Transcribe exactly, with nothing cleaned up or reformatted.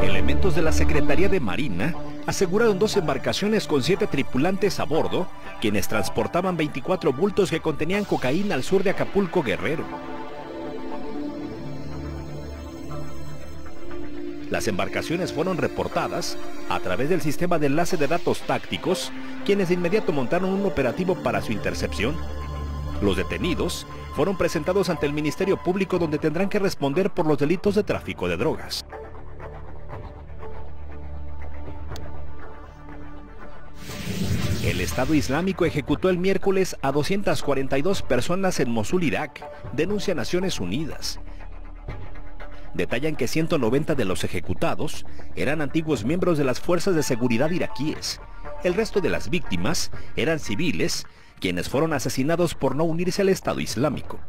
Elementos de la Secretaría de Marina aseguraron dos embarcaciones con siete tripulantes a bordo, quienes transportaban veinticuatro bultos que contenían cocaína al sur de Acapulco, Guerrero. Las embarcaciones fueron reportadas a través del sistema de enlace de datos tácticos, quienes de inmediato montaron un operativo para su intercepción. Los detenidos fueron presentados ante el Ministerio Público, donde tendrán que responder por los delitos de tráfico de drogas. El Estado Islámico ejecutó el miércoles a doscientas cuarenta y dos personas en Mosul, Irak, denuncia Naciones Unidas. Detallan que ciento noventa de los ejecutados eran antiguos miembros de las fuerzas de seguridad iraquíes. El resto de las víctimas eran civiles, quienes fueron asesinados por no unirse al Estado Islámico.